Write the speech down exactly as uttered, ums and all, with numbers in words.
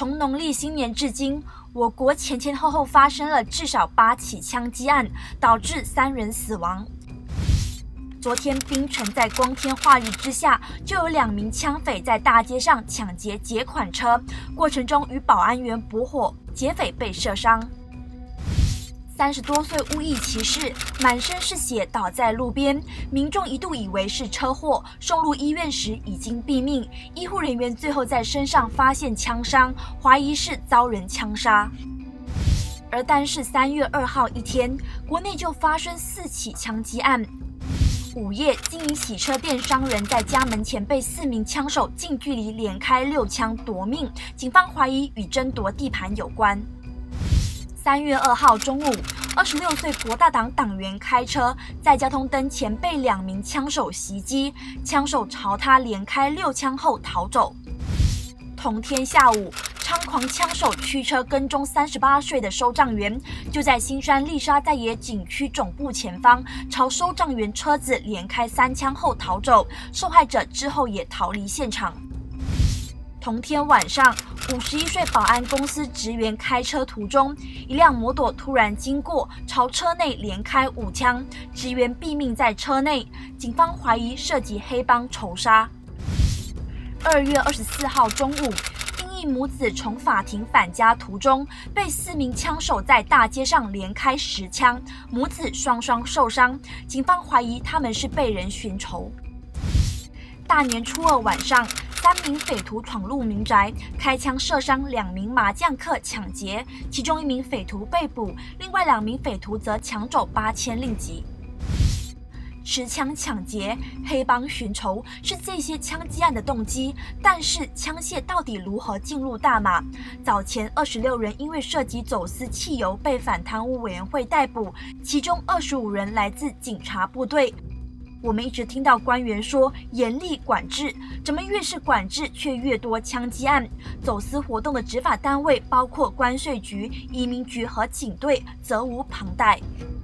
从农历新年至今，我国前前后后发生了至少八起枪击案，导致三人死亡。昨天，槟城在光天化日之下，就有两名枪匪在大街上抢劫劫款车，过程中与保安员搏火，劫匪被射伤。三十多岁乌裔骑士满身是血倒在路边，民众一度以为是车祸，送入医院时已经毙命。医护人员最后在身上发现枪伤，怀疑是遭人枪杀。而单是三月二号一天，国内就发生四起枪击案。午夜，经营洗车店商人在家门前被四名枪手近距离连开六枪夺命，警方怀疑与争夺地盘有关。三月二号中午，二十六岁国大党党员开车在交通灯前被两名枪手袭击，枪手朝他连开六枪后逃走。同天下午，猖狂枪手驱车跟踪三十八岁的收账员，就在新山丽莎在野景区总部前方，朝收账员车子连开三枪后逃走，受害者之后也逃离现场。同天晚上，五十一岁保安公司职员开车途中，一辆摩托突然经过，朝车内连开五枪，职员毙命在车内。警方怀疑涉及黑帮仇杀。二月二十四号中午，丁义母子从法庭返家途中，被四名枪手在大街上连开十枪，母子双双受伤。警方怀疑他们是被人寻仇。大年初二晚上，三名匪徒闯入民宅，开枪射伤两名麻将客抢劫，其中一名匪徒被捕，另外两名匪徒则抢走八千令吉。持枪抢劫、黑帮寻仇是这些枪击案的动机，但是枪械到底如何进入大马？早前二十六人因为涉及走私汽油被反贪污委员会逮捕，其中二十五人来自警察部队。我们一直听到官员说严厉管制，怎么越是管制却越多枪击案？走私活动的执法单位包括关税局、移民局和警队，责无旁贷。